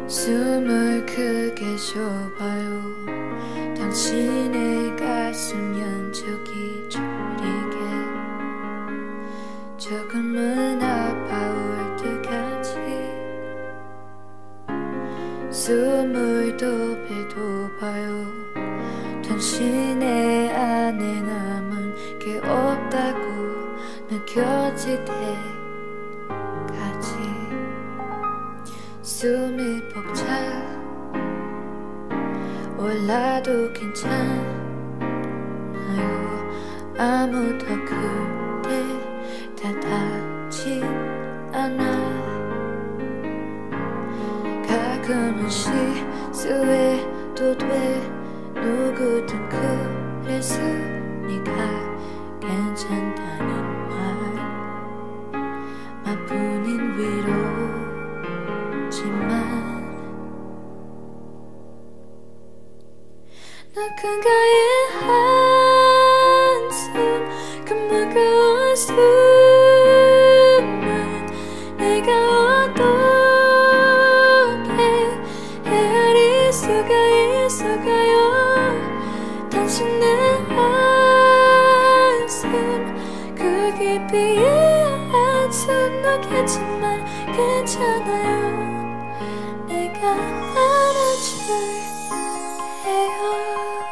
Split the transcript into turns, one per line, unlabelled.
숨을 크게 쉬어봐요. 당신의 가슴 연적이 저리게 조금은 아파올 때까지 숨을 더 배도봐요. 당신의 안에 남은 게 없다고 느껴질 때까지 숨이 벅차 올라도 괜찮아요. 아무도 그대 다닿지 않아. 가끔은 실수해도 돼. 누구든 그랬으니까 괜찮다는 말뿐인 위로지만 누군가의 한숨 그 무거운 숨은 내가 어떻게 헤아릴 수가 있을까요? 당신의 한숨 그 깊이의 한숨 녹겠지만 괜찮아요. 내가 안아줄게요.